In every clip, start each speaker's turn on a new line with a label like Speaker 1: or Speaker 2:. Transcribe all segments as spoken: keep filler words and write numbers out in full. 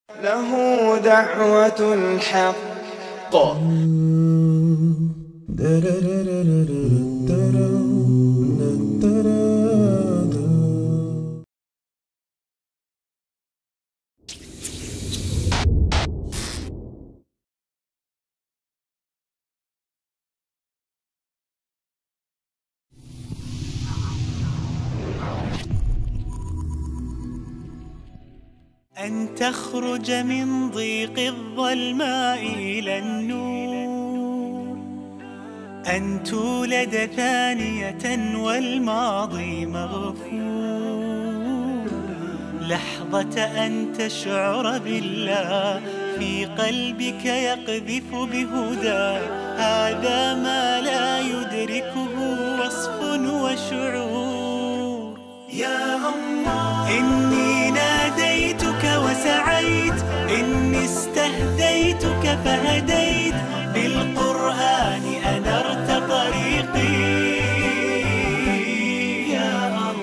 Speaker 1: له دعوة الحق.
Speaker 2: أن تخرج من ضيق الظلماء إلى النور، أن تولد ثانية والماضي مغفور، لحظة أن تشعر بالله في قلبك يقذف بهدى، هذا ما لا يدركه وصف وشعور. يا الله إني ناديتك وسعيت، إني استهديتك فهديت، بالقرآن أنرت طريقي. يا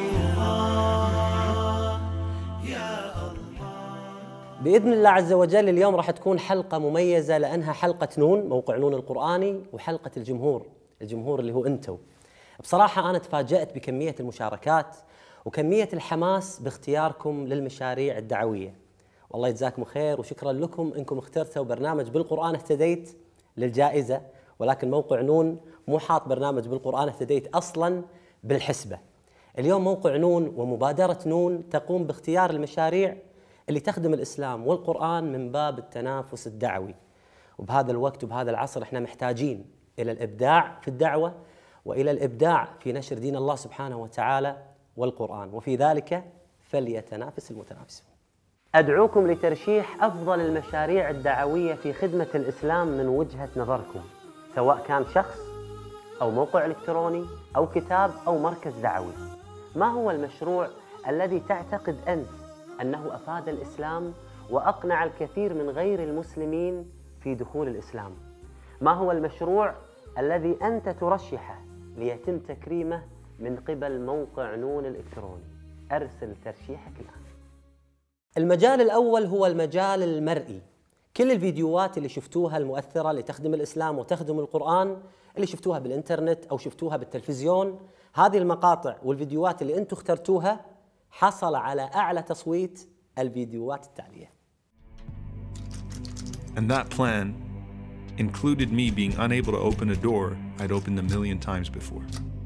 Speaker 2: الله يا الله.
Speaker 3: بإذن الله عز وجل اليوم راح تكون حلقة مميزة، لأنها حلقة نون، موقع نون القرآني، وحلقة الجمهور، الجمهور اللي هو أنتو. بصراحة أنا تفاجأت بكمية المشاركات وكمية الحماس باختياركم للمشاريع الدعوية، والله يجزاكم خير، وشكرا لكم انكم اخترتوا برنامج بالقرآن اهتديت للجائزة، ولكن موقع نون مو حاط برنامج بالقرآن اهتديت اصلا بالحسبة. اليوم موقع نون ومبادرة نون تقوم باختيار المشاريع اللي تخدم الإسلام والقرآن من باب التنافس الدعوي، وبهذا الوقت وبهذا العصر احنا محتاجين إلى الإبداع في الدعوة وإلى الإبداع في نشر دين الله سبحانه وتعالى والقرآن، وفي ذلك فليتنافس المتنافسون. أدعوكم لترشيح أفضل المشاريع الدعوية في خدمة الإسلام من وجهة نظركم، سواء كان شخص أو موقع إلكتروني أو كتاب أو مركز دعوي. ما هو المشروع الذي تعتقد أنت أنه أفاد الإسلام وأقنع الكثير من غير المسلمين في دخول الإسلام؟ ما هو المشروع الذي أنت ترشحه ليتم تكريمه من قبل موقع نون الإلكتروني؟ أرسل ترشيحك الآن. المجال الأول هو المجال المرئي. كل الفيديوهات اللي شفتوها المؤثرة اللي تخدم الإسلام وتخدم القرآن، اللي شفتوها بالإنترنت أو شفتوها بالتلفزيون، هذه المقاطع والفيديوهات اللي أنتم اخترتوها حصل على أعلى تصويت الفيديوهات التالية.
Speaker 4: And that plan included me being unable to open a door I'd opened a million times before.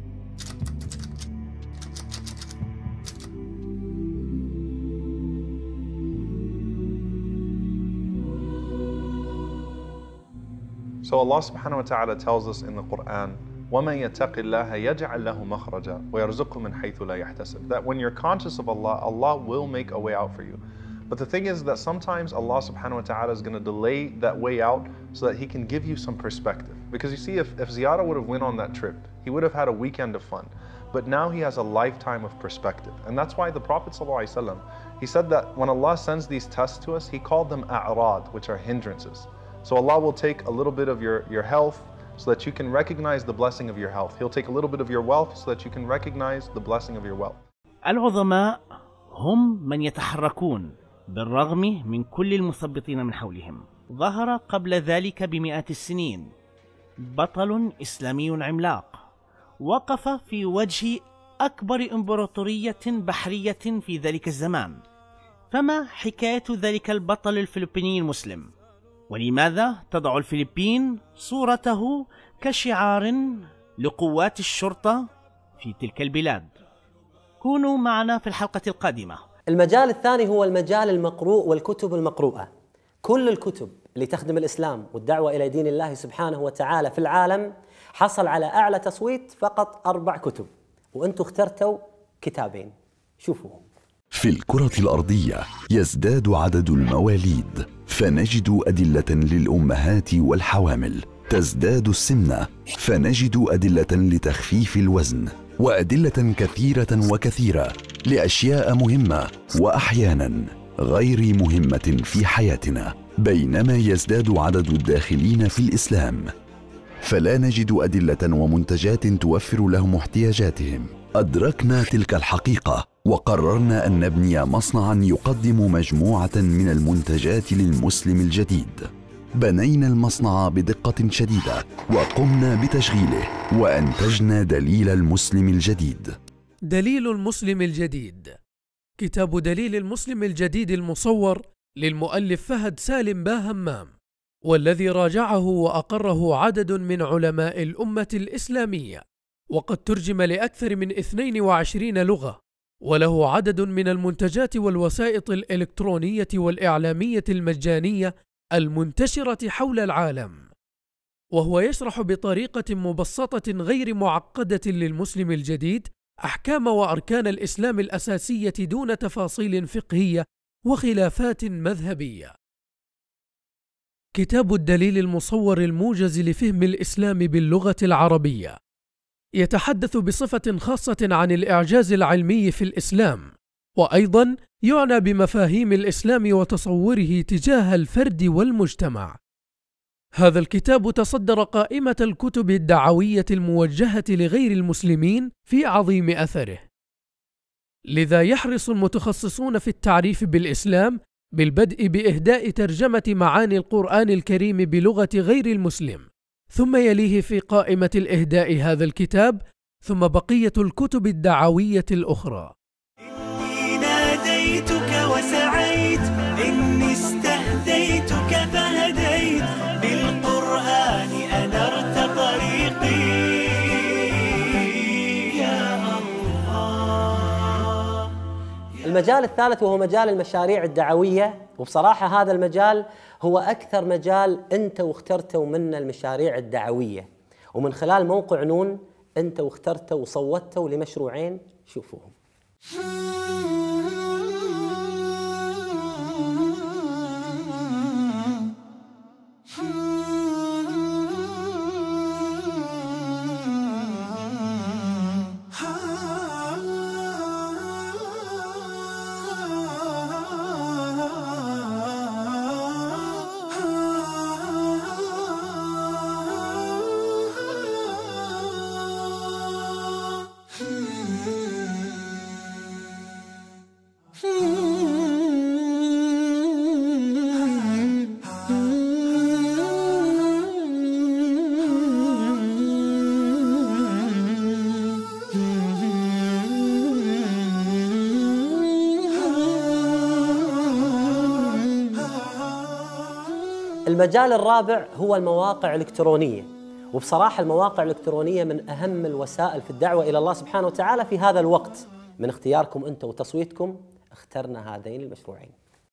Speaker 5: So Allah subhanahu wa ta'ala tells us in the Quran, وَمَنْ يَتَّقِ اللَّهَ يَجْعَلْ لَهُ مَخْرَجًا وَيَرْزُقْهُ مِنْ حَيْثُ لَا يَحْتَسِبُ. That when you're conscious of Allah, Allah will make a way out for you. But the thing is that sometimes Allah subhanahu wa ta'ala is going to delay that way out so that He can give you some perspective. Because you see, if, if Ziyara would have went on that trip, he would have had a weekend of fun. But now he has a lifetime of perspective. And that's why the Prophet ﷺ, he said that when Allah sends these tests to us, He called them a'rad, which are hindrances. So Allah will take a little bit of your, your health so that you can recognize the blessing of your health. He'll take a little bit of your wealth so that you can recognize the blessing of your wealth.
Speaker 6: العظماء هم من يتحركون بالرغم من كل المثبطين من حولهم. ظهر قبل ذلك بمئات السنين بطل إسلامي عملاق وقف في وجه أكبر إمبراطورية بحرية في ذلك الزمان. فما حكاية ذلك البطل الفلبيني المسلم؟ ولماذا تضع الفلبين صورته كشعار لقوات الشرطة في تلك البلاد؟ كونوا معنا في الحلقة القادمة.
Speaker 3: المجال الثاني هو المجال المقروء والكتب المقروءة. كل الكتب اللي تخدم الإسلام والدعوة إلى دين الله سبحانه وتعالى في العالم حصل على أعلى تصويت فقط أربع كتب، وأنتم اخترتوا كتابين. شوفوهم.
Speaker 7: في الكرة الأرضية يزداد عدد المواليد، فنجد أدلة للأمهات والحوامل. تزداد السمنة، فنجد أدلة لتخفيف الوزن، وأدلة كثيرة وكثيرة لأشياء مهمة وأحيانا غير مهمة في حياتنا. بينما يزداد عدد الداخلين في الإسلام، فلا نجد أدلة ومنتجات توفر لهم احتياجاتهم. أدركنا تلك الحقيقة وقررنا أن نبني مصنعاً يقدم مجموعة من المنتجات للمسلم الجديد. بنينا المصنع بدقة شديدة وقمنا بتشغيله، وأنتجنا دليل المسلم الجديد.
Speaker 8: دليل المسلم الجديد، كتاب دليل المسلم الجديد المصور للمؤلف فهد سالم باهمام، والذي راجعه وأقره عدد من علماء الأمة الإسلامية، وقد ترجم لأكثر من اثنين وعشرين لغة، وله عدد من المنتجات والوسائط الإلكترونية والإعلامية المجانية المنتشرة حول العالم، وهو يشرح بطريقة مبسطة غير معقدة للمسلم الجديد أحكام وأركان الإسلام الأساسية دون تفاصيل فقهية وخلافات مذهبية. كتاب الدليل المصور الموجز لفهم الإسلام باللغة العربية يتحدث بصفة خاصة عن الإعجاز العلمي في الإسلام، وأيضا يعنى بمفاهيم الإسلام وتصوره تجاه الفرد والمجتمع. هذا الكتاب تصدر قائمة الكتب الدعوية الموجهة لغير المسلمين في عظيم أثره، لذا يحرص المتخصصون في التعريف بالإسلام بالبدء بإهداء ترجمة معاني القرآن الكريم بلغة غير المسلم، ثم يليه في قائمة الإهداء هذا الكتاب، ثم بقية الكتب الدعوية الأخرى.
Speaker 2: إني ناديتك وسعيت، إني استهديتك فهديت، بالقرآن أنرت طريقي يا الله.
Speaker 3: المجال الثالث وهو مجال المشاريع الدعوية، وبصراحة هذا المجال هو أكثر مجال أنت واخترته من المشاريع الدعوية، ومن خلال موقع نون أنت واخترته وصوتته لمشروعين شوفوهم. المجال الرابع هو المواقع الإلكترونية، وبصراحة المواقع الإلكترونية من أهم الوسائل في الدعوة إلى الله سبحانه وتعالى في هذا الوقت. من اختياركم أنت وتصويتكم اخترنا هذين المشروعين.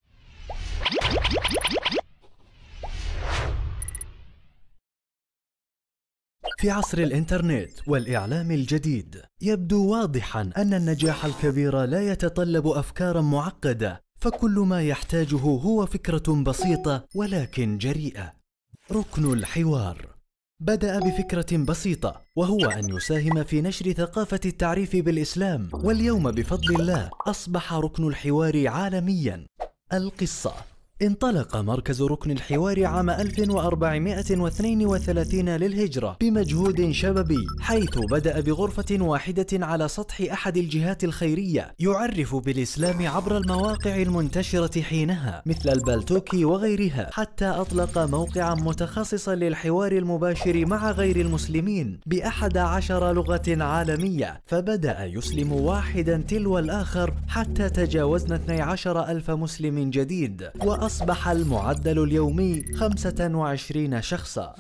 Speaker 9: في عصر الإنترنت والإعلام الجديد، يبدو واضحاً أن النجاح الكبير لا يتطلب أفكاراً معقدة، فكل ما يحتاجه هو فكرة بسيطة ولكن جريئة. ركن الحوار بدأ بفكرة بسيطة، وهو أن يساهم في نشر ثقافة التعريف بالإسلام، واليوم بفضل الله أصبح ركن الحوار عالمياً. القصة: انطلق مركز ركن الحوار عام ألف وأربعمائة واثنين وثلاثين للهجرة بمجهود شبابي، حيث بدأ بغرفة واحدة على سطح أحد الجهات الخيرية يعرف بالإسلام عبر المواقع المنتشرة حينها مثل البالتوكي وغيرها، حتى أطلق موقعا متخصصا للحوار المباشر مع غير المسلمين بأحد عشر لغة عالمية، فبدأ يسلم واحدا تلو الآخر حتى تجاوزنا اثني عشر ألف مسلم جديد، وأصبح المعدل اليومي خمسة وعشرين شخصا.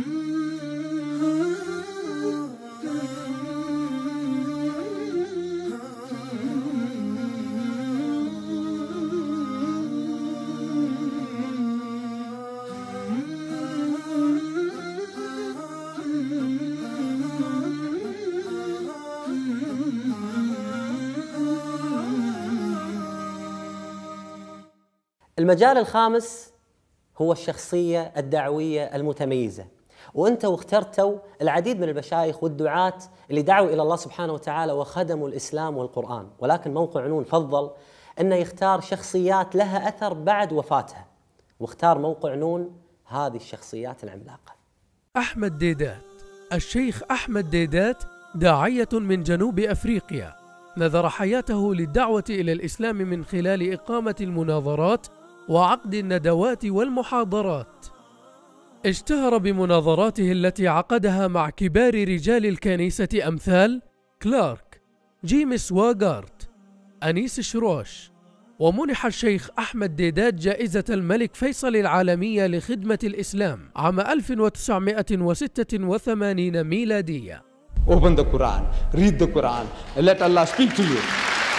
Speaker 3: المجال الخامس هو الشخصية الدعوية المتميزة، وأنت واخترتوا العديد من المشايخ والدعاة اللي دعوا إلى الله سبحانه وتعالى وخدموا الإسلام والقرآن، ولكن موقع نون فضل أنه يختار شخصيات لها أثر بعد وفاتها، واختار موقع نون هذه الشخصيات العملاقة.
Speaker 8: أحمد ديدات، الشيخ أحمد ديدات داعية من جنوب أفريقيا، نذر حياته للدعوة إلى الإسلام من خلال إقامة المناظرات وعقد الندوات والمحاضرات. اشتهر بمناظراته التي عقدها مع كبار رجال الكنيسة أمثال كلارك، جيمس واغارت، أنيس شروش، ومنح الشيخ أحمد ديدات جائزة الملك فيصل العالمية لخدمة الإسلام عام ألف وتسعمائة وستة وثمانين ميلادية.
Speaker 10: Open the Quran, read the Quran, and let Allah speak to you.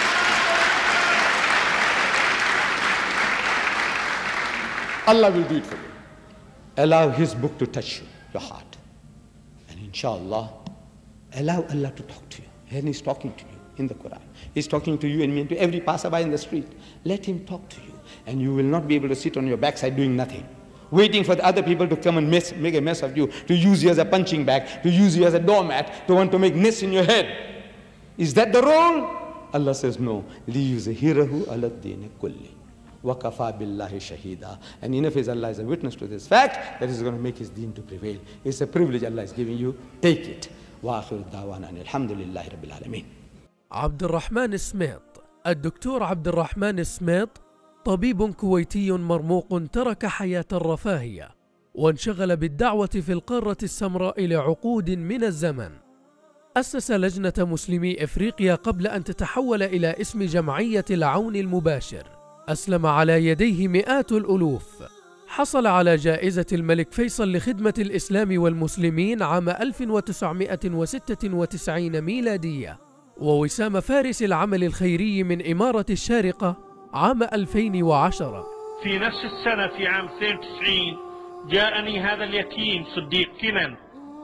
Speaker 10: Allah will do it for you. Allow His book to touch you, your heart. And inshallah, allow Allah to talk to you. And He's talking to you in the Quran. He's talking to you and me and to every passerby in the street. Let Him talk to you. And you will not be able to sit on your backside doing nothing, waiting for the other people to come and mess, make a mess of you, to use you as a punching bag, to use you as a doormat, to want to make nests in your head. Is that the role? Allah says no. لِيُزْهِرَهُ عَلَى الدِّينِ كُلِّهِ وَكَفَى بِاللَّهِ شَهِيدًا. And enough is Allah is a witness to this fact that is going to make His deen to prevail. It's a privilege Allah is giving you. Take it. وآخر دعوانا أن الحمد لله رب العالمين.
Speaker 8: عبد الرحمن سميط. الدكتور عبد الرحمن سميط طبيب كويتي مرموق ترك حياة الرفاهية وانشغل بالدعوة في القارة السمراء لعقود من الزمن. أسس لجنة مسلمي إفريقيا قبل أن تتحول إلى اسم جمعية العون المباشر. أسلم على يديه مئات الألوف. حصل على جائزة الملك فيصل لخدمة الإسلام والمسلمين عام ألف وتسعمائة وستة وتسعين ميلادية، ووسام فارس العمل الخيري من إمارة الشارقة عام ألفين وعشرة.
Speaker 11: في نفس السنة في عام اثنين وتسعين جاءني هذا اليتيم صديق كنن،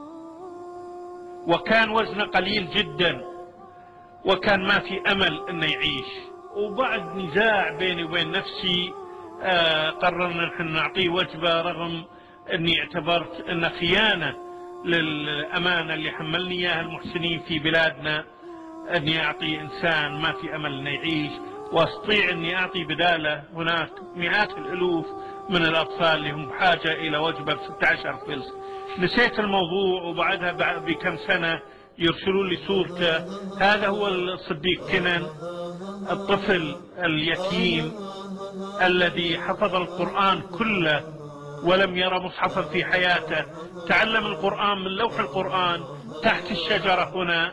Speaker 11: وكان وزنه قليل جدا وكان ما في أمل أنه يعيش. وبعد نزاع بيني وبين نفسي آه قررنا نحن نعطيه وجبة، رغم أني اعتبرت أنه خيانة للأمانة اللي حملني إياها المحسنين في بلادنا، أني أعطي إنسان ما في أمل أنه يعيش، واستطيع اني اعطي بداله هناك مئات الالوف من الاطفال اللي هم بحاجه الى وجبه ب ستة عشر فلس. نسيت الموضوع، وبعدها بعد بكم سنه يرسلون لي صورته. هذا هو الصديق كنن، الطفل اليتيم الذي حفظ القرآن كله ولم يرى مصحفا في حياته. تعلم القرآن من لوح القرآن تحت الشجرة هنا،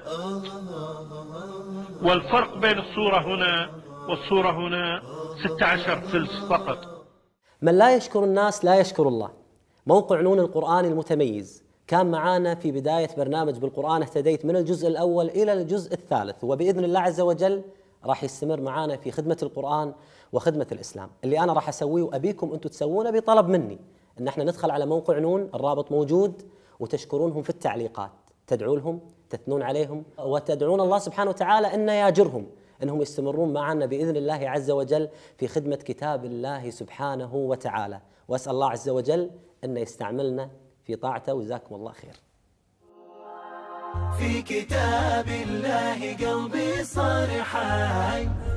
Speaker 11: والفرق بين الصورة هنا والصورة هنا ستة عشر فلس فقط.
Speaker 3: من لا يشكر الناس لا يشكر الله. موقع نون القرآن المتميز كان معانا في بداية برنامج بالقرآن اهتديت من الجزء الأول إلى الجزء الثالث، وبإذن الله عز وجل راح يستمر معانا في خدمة القرآن وخدمة الإسلام. اللي أنا راح أسويه وأبيكم أنتم تسوونه بطلب مني أن احنا ندخل على موقع نون، الرابط موجود، وتشكرونهم في التعليقات، تدعوا لهم، تثنون عليهم، وتدعون الله سبحانه وتعالى أن ياجرهم أنهم يستمرون معنا بإذن الله عز وجل في خدمة كتاب الله سبحانه وتعالى. وأسأل الله عز وجل أن يستعملنا في طاعته، وجزاكم الله خير.
Speaker 2: في كتاب الله قلبي صار حي.